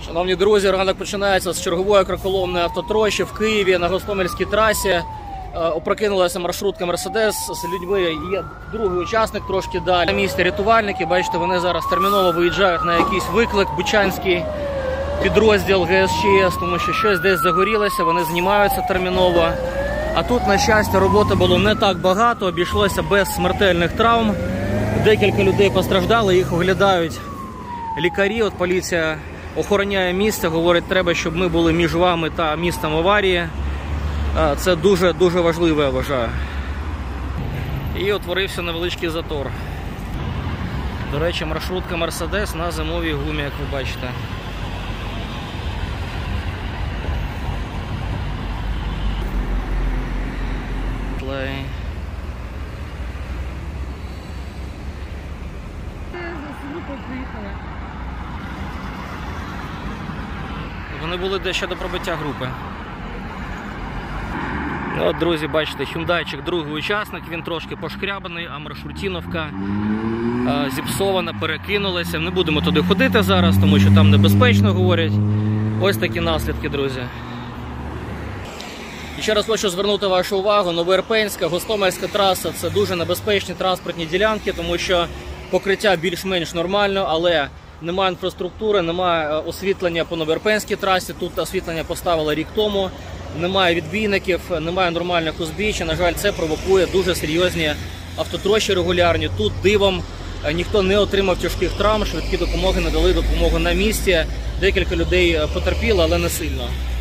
Шановні друзі, ранок починається з чергової кроколомної автотрощі в Києві на Гостомельській трасі. Опрокинулася маршрутка «Мерседес» з людьми. Є другий учасник трошки далі. На місці рятувальники, бачите, вони зараз терміново виїжджають на якийсь виклик. Бучанський підрозділ ГСЧС, тому що щось десь загорілося, вони знімаються терміново. А тут, на щастя, роботи було не так багато, обійшлося без смертельних травм. Декілька людей постраждали, їх оглядають лікарі. От поліція охороняє місце, говорить, треба, щоб ми були між вами та містом аварії. Це дуже важливо, я вважаю. І утворився невеличкий затор. До речі, маршрутка «Мерседес» на зимовій гумі, як ви бачите. Вони були дещо до пробиття групи. От, друзі, бачите, хюндайчик, другий учасник, він трошки пошкрябаний, а маршрутіновка зіпсована, перекинулася. Не будемо туди ходити зараз, тому що там небезпечно, говорять. Ось такі наслідки, друзі. І ще раз хочу звернути вашу увагу, Новоірпенська, Гостомельська траса – це дуже небезпечні транспортні ділянки, тому що покриття більш-менш нормально, але немає інфраструктури, немає освітлення по Новоірпенській трасі, тут освітлення поставили рік тому, немає відбійників, немає нормальних узбіч, на жаль, це провокує дуже серйозні автотрощі регулярні. Тут дивом ніхто не отримав тяжких травм, швидкі допомоги надали допомогу на місці, декілька людей потерпіло, але не сильно.